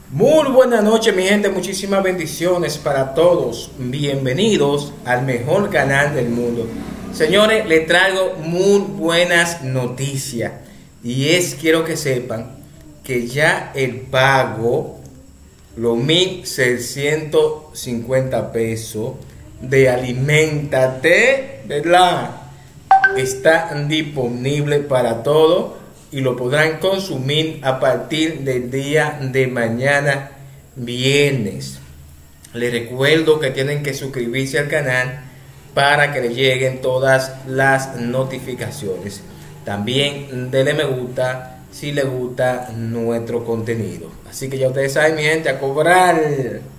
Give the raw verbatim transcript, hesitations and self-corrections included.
Muy buenas noches, mi gente, muchísimas bendiciones para todos. Bienvenidos al mejor canal del mundo. Señores, les traigo muy buenas noticias. Y es, quiero que sepan que ya el pago, los mil seiscientos cincuenta pesos de Aliméntate, ¿verdad? Está disponible para todos y lo podrán consumir a partir del día de mañana viernes. Les recuerdo que tienen que suscribirse al canal para que les lleguen todas las notificaciones. También denle me gusta si les gusta nuestro contenido. Así que ya ustedes saben, mi gente, a cobrar.